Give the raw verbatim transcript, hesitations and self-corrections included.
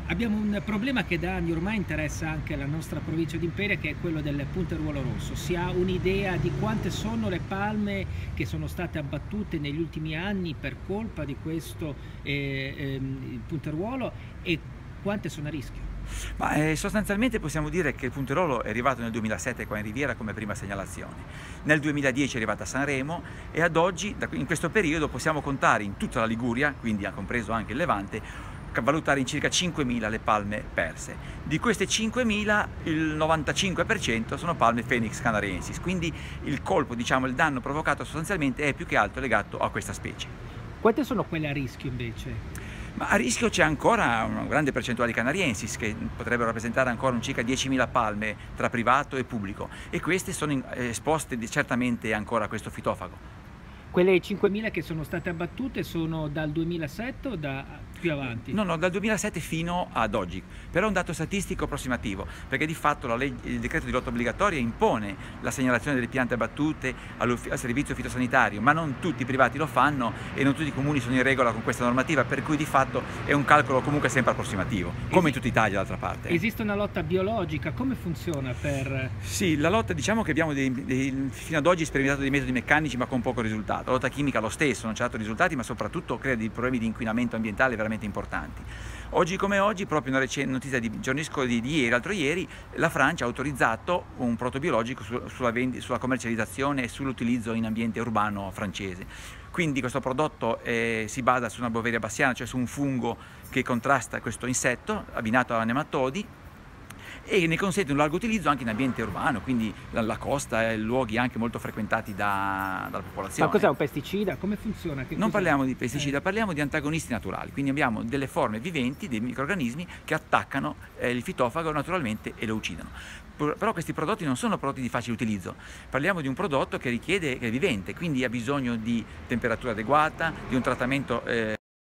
Abbiamo un problema che da anni ormai interessa anche la nostra provincia di Imperia, che è quello del punteruolo rosso. Si ha un'idea di quante sono le palme che sono state abbattute negli ultimi anni per colpa di questo eh, ehm, punteruolo e quante sono a rischio? Ma eh, sostanzialmente possiamo dire che il punteruolo è arrivato nel duemilasette qua in Riviera come prima segnalazione, nel duemiladieci è arrivato a Sanremo e ad oggi, in questo periodo, possiamo contare in tutta la Liguria, quindi ha compreso anche il Levante, valutare in circa cinquemila le palme perse. Di queste cinquemila il novantacinque per cento sono palme Phoenix canariensis, quindi il colpo, diciamo, il danno provocato sostanzialmente è più che altro legato a questa specie. Quante sono quelle a rischio invece? Ma a rischio c'è ancora una grande percentuale di canariensis che potrebbero rappresentare ancora un circa diecimila palme tra privato e pubblico e queste sono esposte certamente ancora a questo fitofago. Quelle cinquemila che sono state abbattute sono dal duemilasette o da più avanti? No, no, dal duemilasette fino ad oggi, però è un dato statistico approssimativo, perché di fatto la legge, il decreto di lotta obbligatoria impone la segnalazione delle piante abbattute al servizio fitosanitario, ma non tutti i privati lo fanno e non tutti i comuni sono in regola con questa normativa, per cui di fatto è un calcolo comunque sempre approssimativo, come in tutta Italia d'altra parte. Esiste una lotta biologica, come funziona per... Sì, la lotta, diciamo che abbiamo dei, dei, fino ad oggi sperimentato dei metodi meccanici ma con poco risultato. La lotta chimica lo stesso, non c'ha dato risultati, ma soprattutto crea dei problemi di inquinamento ambientale veramente importanti. Oggi come oggi, proprio una recente notizia di giorni scorsi, di ieri, l'altro ieri, la Francia ha autorizzato un protobiologico su, sulla, vendi, sulla commercializzazione e sull'utilizzo in ambiente urbano francese. Quindi questo prodotto eh, si basa su una Beauveria bassiana, cioè su un fungo che contrasta questo insetto abbinato a nematodi, e ne consente un largo utilizzo anche in ambiente urbano, quindi la, la costa e luoghi anche molto frequentati da, dalla popolazione. Ma cos'è un pesticida? Come funziona? Che non parliamo di pesticida, eh. parliamo di antagonisti naturali, quindi abbiamo delle forme viventi, dei microrganismi che attaccano eh, il fitofago naturalmente e lo uccidono. Però questi prodotti non sono prodotti di facile utilizzo, parliamo di un prodotto che richiede, che è vivente, quindi ha bisogno di temperatura adeguata, di un trattamento eh,